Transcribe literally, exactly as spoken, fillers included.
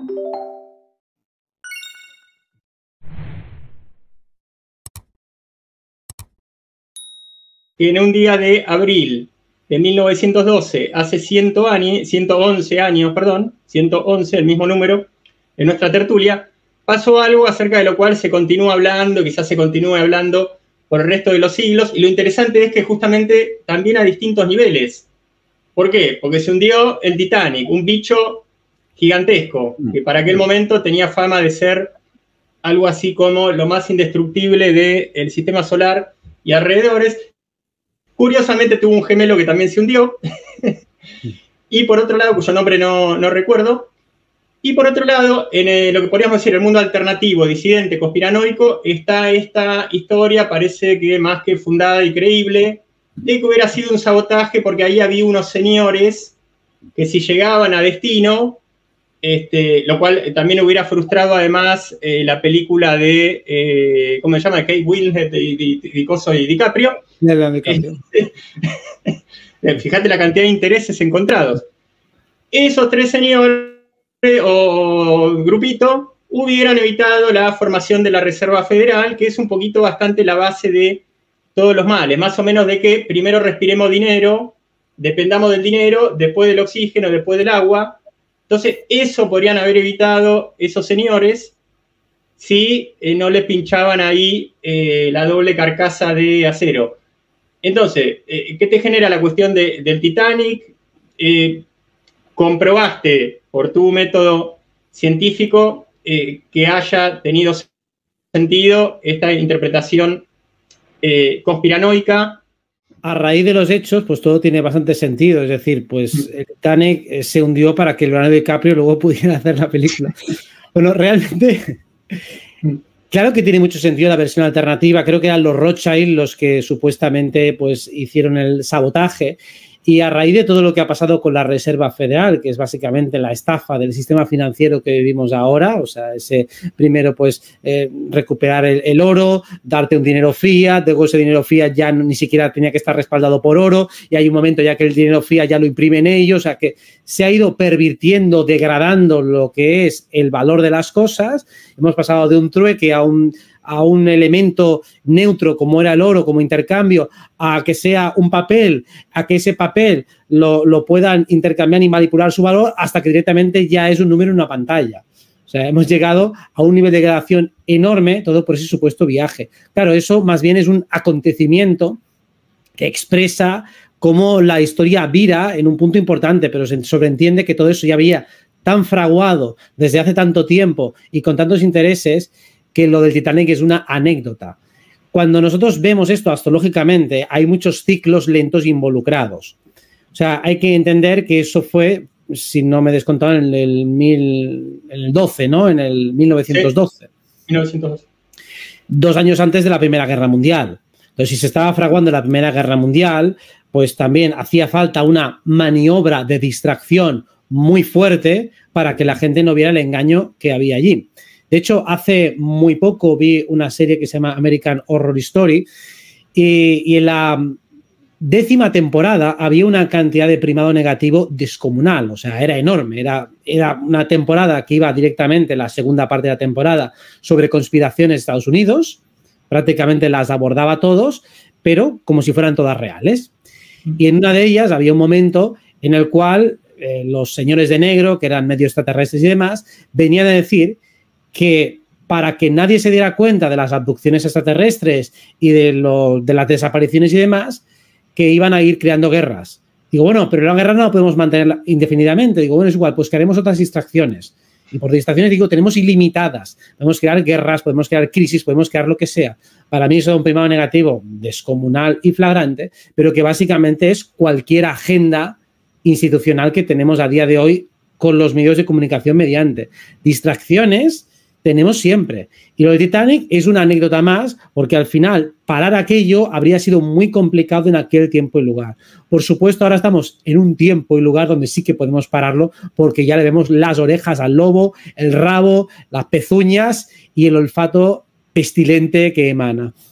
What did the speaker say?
En un día de abril de mil novecientos doce, hace ciento años, ciento once años, perdón, ciento once, el mismo número, en nuestra tertulia, pasó algo acerca de lo cual se continúa hablando, quizás se continúe hablando por el resto de los siglos, y lo interesante es que justamente también a distintos niveles. ¿Por qué? Porque se hundió el Titanic, un bicho gigantesco, que para aquel momento tenía fama de ser algo así como lo más indestructible del sistema solar y alrededores. Curiosamente tuvo un gemelo que también se hundió, y por otro lado, cuyo nombre no, no recuerdo, y por otro lado, en el, lo que podríamos decir el mundo alternativo, disidente, conspiranoico, está esta historia, parece que más que fundada y creíble, de que hubiera sido un sabotaje porque ahí había unos señores que si llegaban a destino, este, lo cual también hubiera frustrado además eh, la película de, eh, ¿cómo se llama? Kate Winslet y, y, y, Coso y DiCaprio. Este, fíjate la cantidad de intereses encontrados. Esos tres señores o grupito hubieran evitado la formación de la Reserva Federal, que es un poquito bastante la base de todos los males, más o menos de que primero respiremos dinero, dependamos del dinero, después del oxígeno, después del agua. Entonces, eso podrían haber evitado esos señores si eh, no les pinchaban ahí eh, la doble carcasa de acero. Entonces, eh, ¿qué te genera la cuestión de, del Titanic? Eh, comprobaste por tu método científico eh, que haya tenido sentido esta interpretación eh, conspiranoica. A raíz de los hechos, pues todo tiene bastante sentido. Es decir, pues el Titanic se hundió para que Leonardo DiCaprio luego pudiera hacer la película. Bueno, realmente, claro que tiene mucho sentido la versión alternativa. Creo que eran los Rothschild los que supuestamente pues hicieron el sabotaje. Y a raíz de todo lo que ha pasado con la Reserva Federal, que es básicamente la estafa del sistema financiero que vivimos ahora, o sea, ese primero, pues, eh, recuperar el, el oro, darte un dinero fiat, luego ese dinero fiat ya no, ni siquiera tenía que estar respaldado por oro, y hay un momento ya que el dinero fiat ya lo imprimen ellos, o sea, que se ha ido pervirtiendo, degradando lo que es el valor de las cosas. Hemos pasado de un trueque a un... a un elemento neutro como era el oro, como intercambio, a que sea un papel, a que ese papel lo, lo puedan intercambiar y manipular su valor hasta que directamente ya es un número en una pantalla. O sea, hemos llegado a un nivel de degradación enorme, todo por ese supuesto viaje. Claro, eso más bien es un acontecimiento que expresa cómo la historia vira en un punto importante, pero se sobreentiende que todo eso ya había tan fraguado desde hace tanto tiempo y con tantos intereses que lo del Titanic es una anécdota. Cuando nosotros vemos esto astrológicamente, hay muchos ciclos lentos involucrados. O sea, hay que entender que eso fue, si no me he descontado, en el, mil, en el doce, ¿no? En el mil novecientos doce. Sí, mil novecientos doce. Dos años antes de la Primera Guerra Mundial. Entonces, si se estaba fraguando la Primera Guerra Mundial, pues también hacía falta una maniobra de distracción muy fuerte para que la gente no viera el engaño que había allí. De hecho, hace muy poco vi una serie que se llama American Horror Story y, y en la décima temporada había una cantidad de primado negativo descomunal, o sea, era enorme. Era, era una temporada que iba directamente, la segunda parte de la temporada, sobre conspiraciones de Estados Unidos, prácticamente las abordaba todos, pero como si fueran todas reales. Y en una de ellas había un momento en el cual eh, los señores de negro, que eran medio extraterrestres y demás, venían a decir que para que nadie se diera cuenta de las abducciones extraterrestres y de, lo, de las desapariciones y demás, que iban a ir creando guerras. Digo, bueno, pero la guerra no la podemos mantener indefinidamente. Digo, bueno, es igual, pues crearemos otras distracciones. Y por distracciones digo, tenemos ilimitadas. Podemos crear guerras, podemos crear crisis, podemos crear lo que sea. Para mí eso es un primado negativo descomunal y flagrante, pero que básicamente es cualquier agenda institucional que tenemos a día de hoy con los medios de comunicación mediante. Distracciones tenemos siempre. Y lo de Titanic es una anécdota más porque al final parar aquello habría sido muy complicado en aquel tiempo y lugar. Por supuesto, ahora estamos en un tiempo y lugar donde sí que podemos pararlo porque ya le vemos las orejas al lobo, el rabo, las pezuñas y el olfato pestilente que emana.